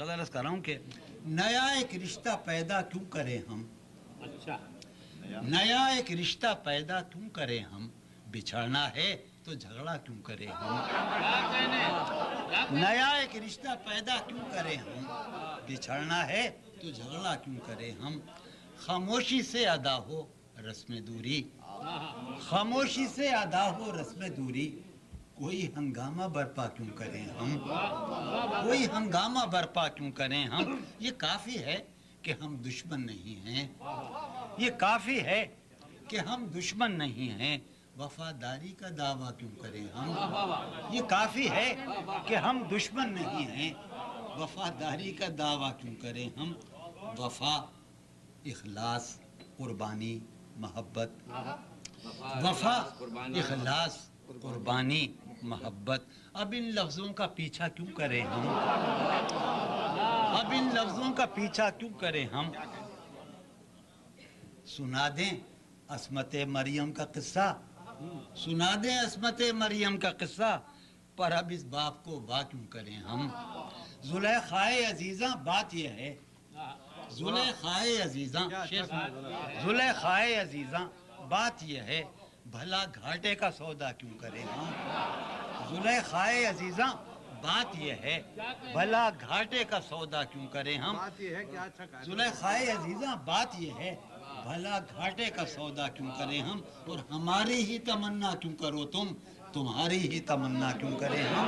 غزل عرض کر رہا ہوں کہ نیا ایک رشتہ پیدا کیوں کریں ہم, اچھا نیا ایک رشتہ پیدا کیوں کریں ہم, بچھڑنا ہے تو جھگڑا کیوں کریں ہم, نیا ایک رشتہ پیدا کیوں کریں ہم, بچھڑنا ہے تو جھگڑا کیوں کریں ہم, خاموشی سے ادا ہو رسم دوری, خاموشی سے ادا ہو رسم دوری, کوئی ہنگامہ برپا کیوں کریں ہم, کوئی ہنگامہ برپا کیوں کریں ہم, یہ کافی ہے کہ ہم دشمن نہیں ہیں, یہ کافی ہے کہ ہم دشمن نہیں ہیں, وفاداری کا دعویٰ کیوں کریں ہم, یہ کافی ہے کہ ہم دشمن نہیں ہیں, وفاداری کا دعویٰ کیوں کریں ہم, وفا, اخلاص, قربانی, محبت, وفا, اخلاص, قربانی, محبت, اب ان لفظوں کا پیچھا کیوں کریں ہم, اب ان لفظوں کا پیچھا کیوں کریں ہم, سنا دیں عصمت مریم کا قصہ, سنا دیں عصمت مریم کا قصہ, پر اب اس باپ کو واہ کیوں کریں ہم, زلیخائے عزیزاں بات یہ ہے, زلیخائے عزیزاں, زلیخائے عزیزاں بات یہ ہے, بھلا گھاٹے کا سودا کیوں کریں ہم, زلیخائے عزیزاں بات یہ ہے, بھلا گھاٹے کا سودا کیوں کریں ہم, زلیخائے عزیزاں بات یہ ہے, بھلا گھاٹے کا سودا کیوں کریں ہم, اور ہماری ہی تمنا کیوں کرو تم, تمہاری ہی تمنا کیوں کریں ہم,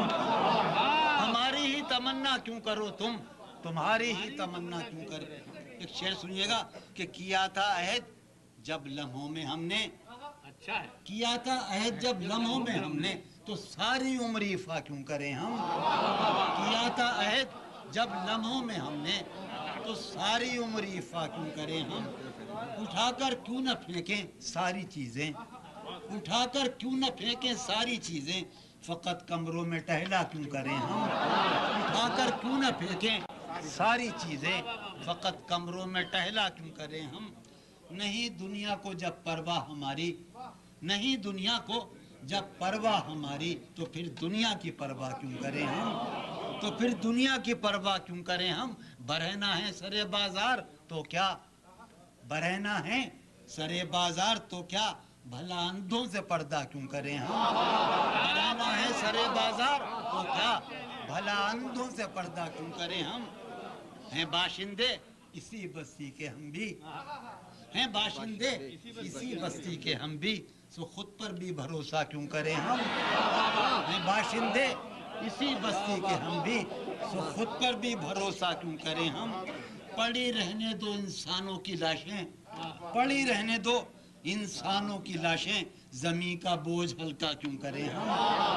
ہماری ہی تمنا کیوں کرو تم, تمہاری ہی تمنا کیوں کریں. ایک شعر سنیے گا کہ کیا تھا عہد جب لمحوں میں ہم نے, اچھا ہے, کیا تھا عہد جب لمحوں میں ہم نے, تو ساری عمر ایفا کیوں کریں ہم, کیا تھا عہد جب لمحوں میں ہم نے, تو ساری عمر ایفا کیوں کریں ہم, اٹھا کر کیوں نہ پھینکیں ساری چیزیں, اٹھا کر کیوں نہ پھینکیں ساری چیزیں, فقط کمروں میں ٹہلا کیوں کریں ہم, اٹھا کر کیوں نہ پھینکیں ساری چیزیں, فقط کمروں میں ٹہلا کیوں کریں ہم, نہیں دنیا کو جب پرواہ ہماری, نہیں دنیا کو جب پرواہ ہماری, تو پھر دنیا کی پرواہ کیوں کریں ہم, تو پھر دنیا کی پرواہ کیوں کریں ہم, برہنہ ہے سرے بازار تو کیا, برہنہ ہے سرے بازار تو کیا, بھلا اندھوں سے پردہ کیوں کریں ہم, برہنہ ہے سرے بازار تو کیا, بھلا اندھوں سے پردہ کیوں کریں ہم, ہیں باشندے اسی بستی کے ہم بھی, ہیں باشندے اسی بستی کے ہم بھی, سو خود پر بھی بھروسہ کیوں کریں ہم, ہیں باشندے اسی بستی کے ہم بھی, سو خود پر بھی بھروسہ کیوں کریں ہم, پڑی رہنے دو انسانوں کی لاشیں, پڑی رہنے دو انسانوں کی لاشیں, زمین کا بوجھ ہلکا کیوں کریں ہم,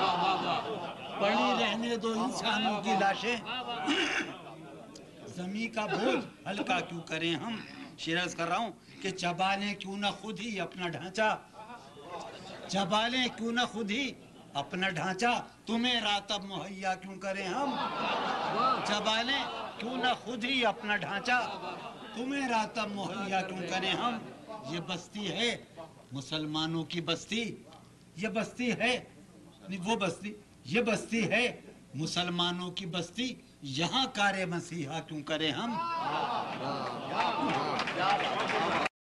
پڑی رہنے دو انسانوں کی لاشیں, زمین کا بوجھ ہلکا کیوں کریں ہم, شعر کر رہا ہوں کہ چبا لیں کیوں نہ خود ہی اپنا ڈھانچہ, چبا لیں کیوں نہ خود ہی اپنا ڈھانچہ, تمہیں راتب مہیا کیوں کریں ہم, چبا لیں کیوں نہ خود ہی اپنا ڈھانچہ, تمہیں راتب مہیا کیوں کریں ہم, یہ بستی ہے مسلمانوں کی بستی, یہ بستی ہے وہ بستی, یہ بستی ہے مسلمانوں کی بستی, یہاں کار مسیحا کیوں کریں ہم.